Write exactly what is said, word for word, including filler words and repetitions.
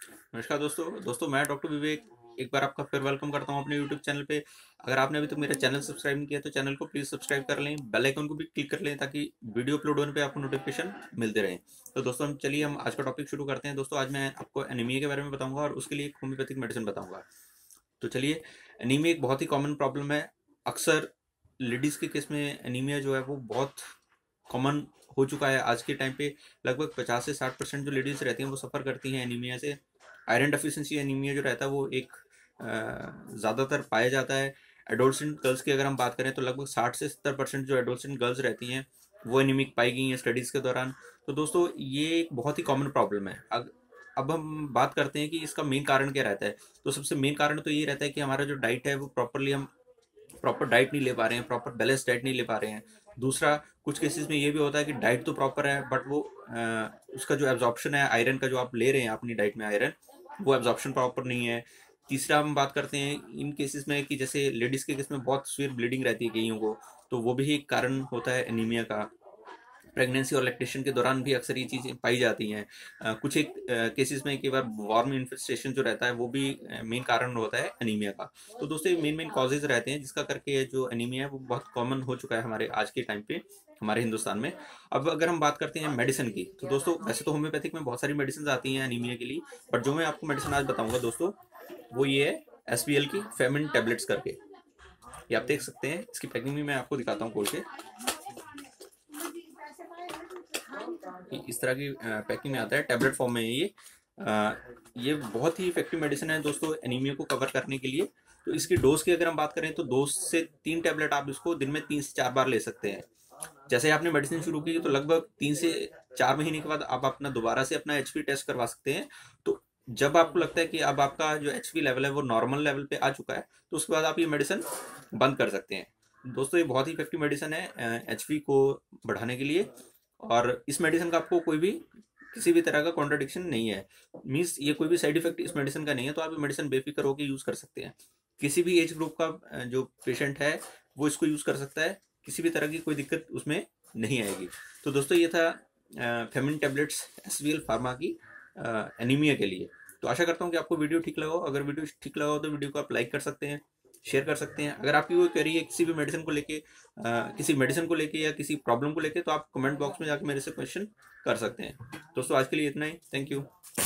नमस्कार दोस्तों दोस्तों मैं डॉक्टर विवेक एक बार आपका फिर वेलकम करता हूं अपने यूट्यूब चैनल पे। अगर आपने अभी तक मेरा चैनल सब्सक्राइब नहीं किया तो चैनल को प्लीज़ सब्सक्राइब कर लें, बेल आइकन को भी क्लिक कर लें ताकि वीडियो अपलोड होने पे आपको नोटिफिकेशन मिलते रहें। तो दोस्तों हम चलिए हम आज का टॉपिक शुरू करते हैं। दोस्तों आज मैं आपको एनीमिया के बारे में बताऊंगा और उसके लिए एक होम्योपैथिक मेडिसिन बताऊंगा। तो चलिए, एनीमिया एक बहुत ही कॉमन प्रॉब्लम है। अक्सर लेडीज़ के केस में एनीमिया जो है वो बहुत कॉमन हो चुका है आज के टाइम पे। लगभग पचास से साठ परसेंट जो लेडीज़ रहती हैं वो सफ़र करती हैं एनीमिया से। आयरन डेफिशिएंसी एनीमिया जो रहता है वो एक ज़्यादातर पाया जाता है। एडोलसेंट गर्ल्स की अगर हम बात करें तो लगभग साठ से सत्तर परसेंट जो एडोलसेंट गर्ल्स रहती हैं वो एनीमिक पाई गई हैं स्टडीज़ के दौरान। तो दोस्तों ये एक बहुत ही कॉमन प्रॉब्लम है। अग अब हम बात करते हैं कि इसका मेन कारण क्या रहता है। तो सबसे मेन कारण तो ये रहता है कि हमारा जो डाइट है वो प्रॉपरली हम प्रॉपर डाइट नहीं ले पा रहे हैं, प्रॉपर बैलेंस डाइट नहीं ले पा रहे हैं। दूसरा, कुछ केसेस में ये भी होता है कि डाइट तो प्रॉपर है बट वो अ, उसका जो एब्जॉर्प्शन है आयरन का, जो आप ले रहे हैं अपनी डाइट में आयरन, वो एब्जॉर्प्शन प्रॉपर नहीं है। तीसरा हम बात करते हैं इन केसेस में कि जैसे लेडीज़ के केस में बहुत सीवियर ब्लीडिंग रहती है कईयों को, तो वो भी एक कारण होता है एनीमिया का। प्रेगनेंसी और लैक्टेशन के दौरान भी अक्सर ये चीज़ें पाई जाती हैं। अ, कुछ एक केसेस में कई बार वार्म इन्फेस्टेशन जो रहता है वो भी मेन कारण होता है एनीमिया का। तो दोस्तों ये मेन मेन कॉजेज रहते हैं जिसका करके ये जो एनीमिया है वो बहुत कॉमन हो चुका है हमारे आज के टाइम पे हमारे हिंदुस्तान में। अब अगर हम बात करते हैं मेडिसिन की, तो दोस्तों वैसे तो होम्योपैथिक में बहुत सारी मेडिसिन आती हैं एनीमिया के लिए, बट जो मैं आपको मेडिसिन आज बताऊंगा दोस्तों वो ये है एस बी एल की फेमिन टेबलेट्स करके। ये आप देख सकते हैं, इसकी पैकिंग भी मैं आपको दिखाता हूँ खोल के। कि इस तरह की पैकिंग में आता है, टैबलेट फॉर्म में है ये। अ, ये बहुत ही इफेक्टिव मेडिसिन है दोस्तों एनीमिया को कवर करने के लिए। तो इसकी डोज की अगर हम बात करें तो दो से तीन टैबलेट आप इसको दिन में तीन से चार बार ले सकते हैं। जैसे आपने मेडिसिन शुरू की तो लगभग तीन से चार महीने के बाद आप अपना दोबारा से अपना एचपी टेस्ट करवा सकते हैं। तो जब आपको लगता है कि अब आपका जो एचपी लेवल है वो नॉर्मल लेवल पे आ चुका है तो उसके बाद आप ये मेडिसिन बंद कर सकते हैं। दोस्तों ये बहुत ही इफेक्टिव मेडिसिन है एचपी को बढ़ाने के लिए। और इस मेडिसिन का आपको कोई भी किसी भी तरह का कॉन्ट्रडिक्शन नहीं है, मीन्स ये कोई भी साइड इफेक्ट इस मेडिसिन का नहीं है। तो आप ये मेडिसिन बेफिक्र होकर यूज़ कर सकते हैं। किसी भी एज ग्रुप का अ, जो पेशेंट है वो इसको यूज़ कर सकता है, किसी भी तरह की कोई दिक्कत उसमें नहीं आएगी। तो दोस्तों ये था Femin tablets S B L pharma की एनीमिया के लिए। तो आशा करता हूँ कि आपको वीडियो ठीक लगा हो। अगर वीडियो ठीक लगा हो तो वीडियो को आप लाइक कर सकते हैं, शेयर कर सकते हैं। अगर आपकी कोई क्वेरी है किसी भी मेडिसिन को लेके, अ, किसी मेडिसिन को लेके या किसी प्रॉब्लम को लेके, तो आप कमेंट बॉक्स में जाकर मेरे से क्वेश्चन कर सकते हैं। दोस्तों आज के लिए इतना ही, थैंक यू।